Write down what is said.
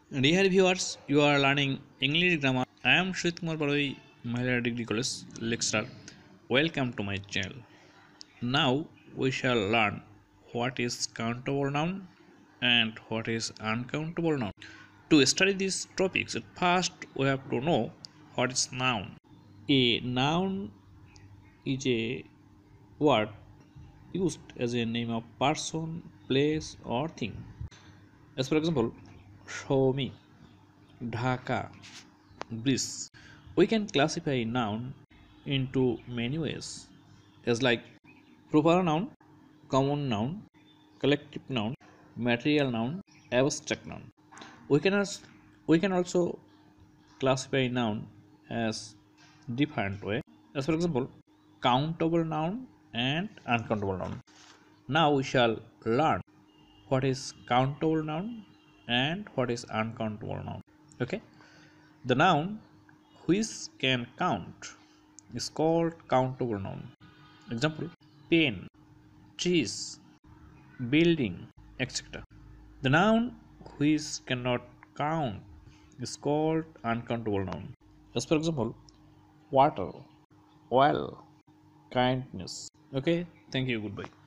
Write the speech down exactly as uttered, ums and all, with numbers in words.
Dear viewers, you are learning English grammar. I am Sujit Kumar Barai, Mahila Degree College lecturer. Welcome to my channel. Now we shall learn what is countable noun and what is uncountable noun. To study these topics, at first we have to know what is noun. A noun is a word used as a name of person, place, or thing. As for example, show me, Dhaka, bliss. We can classify noun into many ways, as like proper noun, common noun, collective noun, material noun, abstract noun. We can as, we can also classify noun as different way. As for example, countable noun and uncountable noun. Now we shall learn what is countable noun and what is uncountable noun. Okay, the noun which can count is called countable noun. Example: pen, trees, building, et cetera. The noun which cannot count is called uncountable noun. As for example, water, oil, kindness. Okay, thank you, goodbye.